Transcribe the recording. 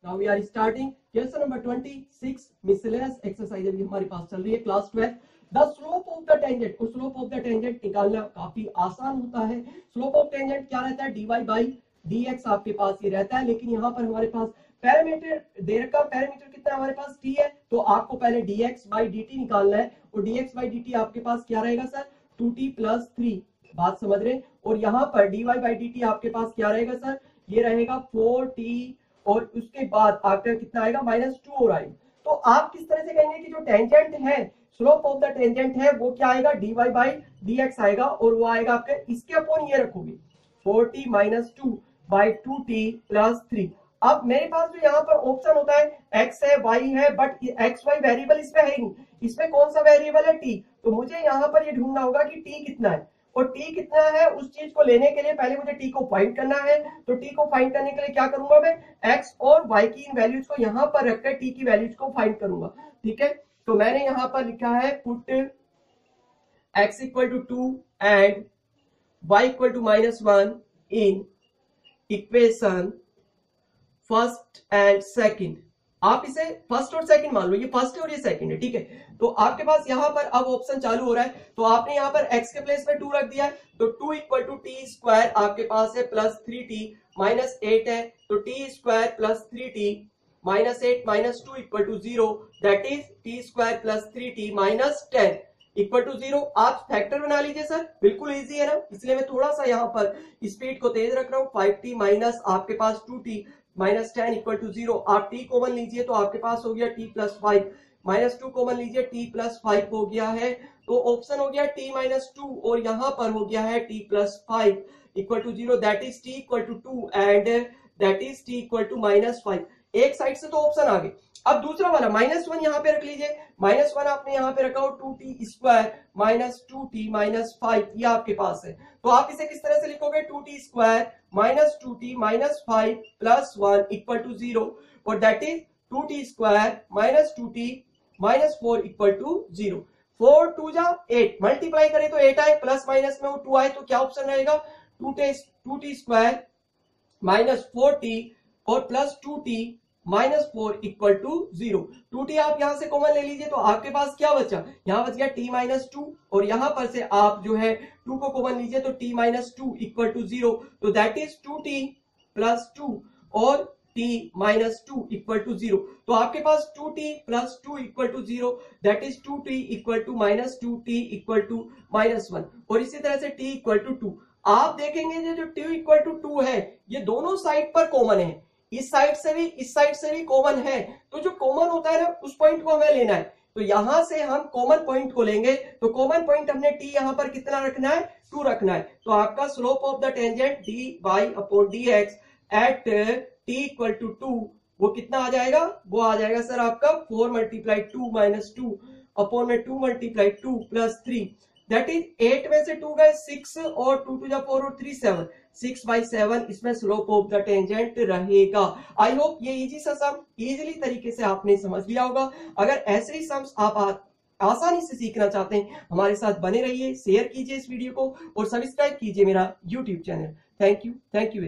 Now we are starting question number 26 miscellaneous exercise अभी हमारे पास चल रही है class 12। The slope of the tangent, को स्लोप ऑफ द टेंजेंट निकालना काफी आसान होता है। स्लोप ऑफ टेंजेंट क्या रहता है, dy बाई dx आपके पास ये रहता है, लेकिन यहाँ पर हमारे पास पैरामीटर दे रखा, पैरामीटर कितना है हमारे पास t है, तो आपको पहले dx बाई dt निकालना है और dx बाई dt आपके पास क्या रहेगा सर 2t प्लस 3, बात समझ रहे। और यहाँ पर dy बाई dt आपके पास क्या रहेगा सर, ये रहेगा 4t और उसके बाद आपका कितना आएगा -2 और आएगा। तो आप किस तरह से कहेंगे कि जो टेंजेंट है, स्लोप ऑफ द टेंजेंट है वो क्या आएगा dy बाई dx आएगा और वो आएगा आपके इसके अपॉन ये रखोगे 4t - 2 बाई 2t प्लस 3। अब मेरे पास जो यहाँ पर ऑप्शन होता है x है y है, बट x y वेरिएबल इसमें है ही नहीं, इसमें कौन सा वेरिएबल है t, तो मुझे यहाँ पर ये ढूंढना होगा कि t कितना है, और t कितना है उस चीज को लेने के लिए पहले मुझे t को फाइंड करना है। तो t को फाइंड करने के लिए क्या करूंगा, मैं x और y की इन वैल्यूज को यहाँ पर रखकर t की वैल्यूज को फाइंड करूंगा। ठीक है, तो मैंने यहाँ पर लिखा है put x = 2 and y = -1 in equation first and second. आप इसे फर्स्ट और सेकंड मान लो, ये फर्स्ट है और ये सेकंड है। ठीक है, तो आपके पास यहाँ पर अब ऑप्शन चालू हो रहा है, तो आपने यहाँ पर x के प्लेस में 2 रख दिया है, तो 2 = t² आपके पास है प्लस 3t -8 है, तो t² plus 3t -8 - 2 = 0, that is t² plus 3t -10 = 0। आप फैक्टर बना लीजिए सर, बिल्कुल इजी है ना, इसलिए मैं थोड़ा सा यहाँ पर स्पीड को तेज रख रहा हूँ। 5t माइनस आपके पास 2t -10 = 0। आप t कॉमन लीजिए तो आपके पास हो गया t + 5 -2 कॉमन लीजिए t + 5 हो गया है, तो ऑप्शन हो गया t -2 और यहाँ पर हो गया है t + 5 = 0, that is t = 2 and that is t = -5। एक साइड से तो ऑप्शन आ गए। अब दूसरा वाला -1 यहाँ पे रख लीजिए, -1 आपने यहाँ पे रखा हो 2t² - 2t - 5, ये आपके पास है, तो आप इसे किस तरह से लिखोगे 2t² - 2t - 5 + 1 = 0, और दैट इज 2t² - 2t - 4 = 0। 4 2 जा 8, मल्टीप्लाई करें तो 8 आए, प्लस माइनस में वो 2 आए, तो क्या ऑप्शन रहेगा 2t² - 4t और प्लस 2t -4 = 0। 2t आप यहां से कॉमन ले लीजिए, तो आपके पास क्या बचा, यहां बच गया t -2 और यहां पर से आप जो है 2 को कॉमन लीजिए तो t -2 = 0, तो दैट इज 2t + 2 और t -2 = 0। तो आपके पास 2t + 2 = 0, that is 2t = -2t = -1, और इसी तरह से t = 2। आप देखेंगे जो t = 2 है ये दोनों साइड पर कॉमन है, इस साइड से भी इस साइड से भी कॉमन है, तो जो कॉमन होता है ना उस पॉइंट को हमें लेना है, तो यहां से हम कॉमन पॉइंट को लेंगे, तो कॉमन पॉइंट हमने t यहां पर कितना रखना है 2 रखना है, तो आपका slope of the tangent dy/dx at t = 2 वो कितना आ जाएगा, वो आ जाएगा सर आपका 4 × 2 - 2 अपॉन में 2 × 2 + 3, दैट इज 8 में से 2 गए 6 और 2 × 4 और 3 7, 6/7 इसमें स्लोप ऑफ द टेंजेंट रहेगा। आई होप ये इजी सा सम इजीली तरीके से आपने समझ लिया होगा। अगर ऐसे ही सम्स आप आसानी से सीखना चाहते हैं, हमारे साथ बने रहिए, शेयर कीजिए इस वीडियो को और सब्सक्राइब कीजिए मेरा यूट्यूब चैनल। Thank you.